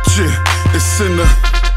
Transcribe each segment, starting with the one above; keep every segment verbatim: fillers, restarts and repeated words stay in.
Yeah, it's in the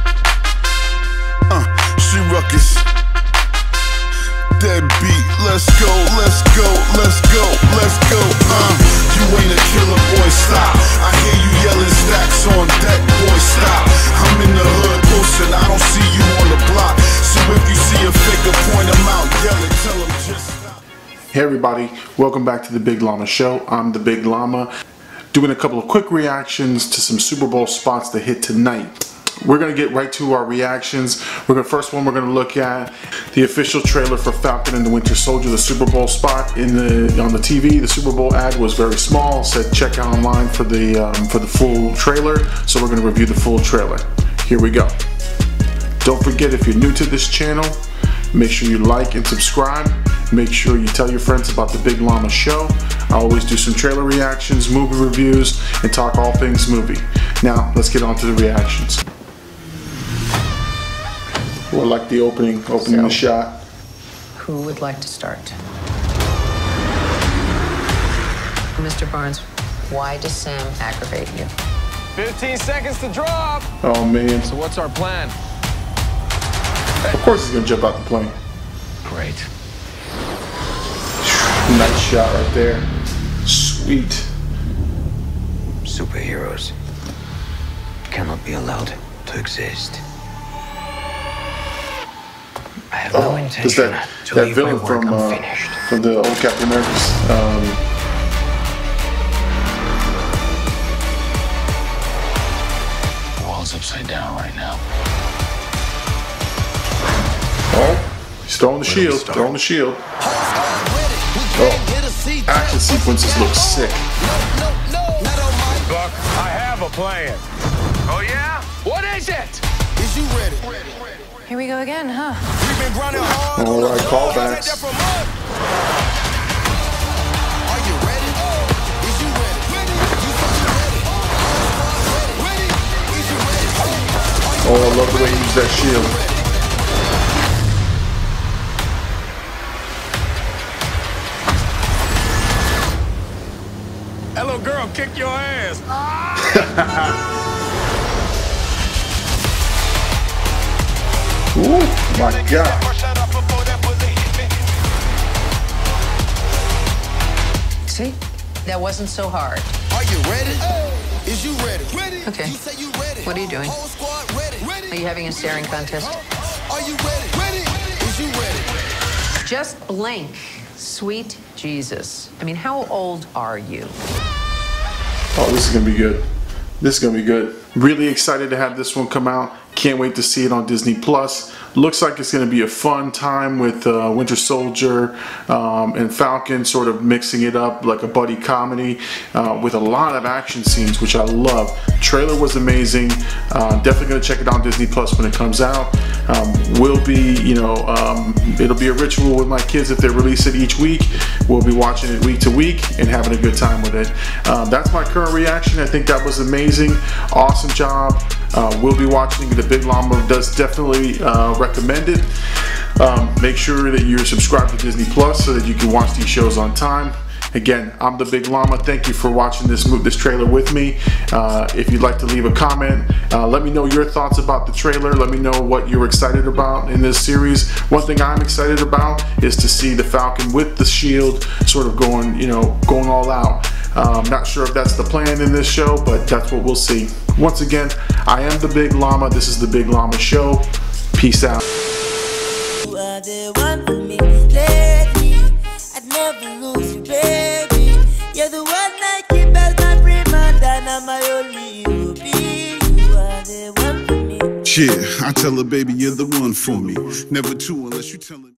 uh, she ruckus. Deadbeat, let's go, let's go, let's go, let's go. Uh, you ain't a killer, boy, stop. I hear you yelling stacks on deck, boy, stop. I'm in the hood posting, I don't see you on the block. So if you see a figure, point him out, yell it, tell him just stop. Hey everybody, welcome back to the Big Llama Show. I'm the Big Llama, doing a couple of quick reactions to some Super Bowl spots that hit tonight. We're gonna get right to our reactions. We're gonna first one we're gonna look at the official trailer for Falcon and the Winter Soldier, the Super Bowl spot in the on the T V. The Super Bowl ad was very small. Said check out online for the um, for the full trailer. So we're gonna review the full trailer. Here we go. Don't forget, if you're new to this channel, make sure you like and subscribe. Make sure you tell your friends about the Big Llama Show. I always do some trailer reactions, movie reviews, and talk all things movie. Now let's get on to the reactions. I like the opening, opening so, the shot. Who would like to start? Mister Barnes, why does Sam aggravate you? fifteen seconds to drop. Oh man. So what's our plan? Of course he's gonna jump out the plane. Great. Nice shot right there. Sweet. Superheroes cannot be allowed to exist. I have oh, no intention that, to that leave villain my work from, uh, unfinished. from the old Captain America's. Um, the world's upside down right now. oh, he's throwing the shield, throwing the shield. Oh, action sequences look sick. Buck, I have a plan. Oh yeah? What is it? Is you ready? Here we go again, huh? We've been grinding hard. All right, callbacks. Are you ready? Is you ready? Oh, I love the way he used that shield. That little girl kicked your ass. Ooh, my God. See? That wasn't so hard. Are you ready? Is you ready? Okay. You say you ready. What are you doing? Whole squad ready. Are you having a staring contest? Are you ready? Ready? Is you ready? Just blink. Sweet Jesus. I mean, how old are you? Oh, this is gonna be good. This is gonna be good. Really excited to have this one come out. Can't wait to see it on Disney Plus. Looks like it's going to be a fun time with uh, Winter Soldier um, and Falcon, sort of mixing it up like a buddy comedy uh, with a lot of action scenes, which I love. Trailer was amazing. Uh, definitely going to check it out on Disney Plus when it comes out. Um, will be, you know, um, it'll be a ritual with my kids if they release it each week. We'll be watching it week to week and having a good time with it. Um, that's my current reaction. I think that was amazing. Awesome job. Uh, we'll be watching. The Big Llama does definitely uh, recommend it. Um, make sure that you're subscribed to Disney Plus so that you can watch these shows on time. Again, I'm the Big Llama. Thank you for watching this this trailer with me. Uh, if you'd like to leave a comment, uh, let me know your thoughts about the trailer. Let me know what you're excited about in this series. One thing I'm excited about is to see the Falcon with the shield sort of going, you know, going all out. Um, not sure if that's the plan in this show, but that's what we'll see. Once again, I am the Big Llama. This is the Big Llama Show. Peace out. You are the one for me, lady. I'd never lose you, baby. You're the one I keep as my prima donna, my only ruby. You are the one for me. Yeah, I tell her, baby, you're the one for me. Never two unless you tell her.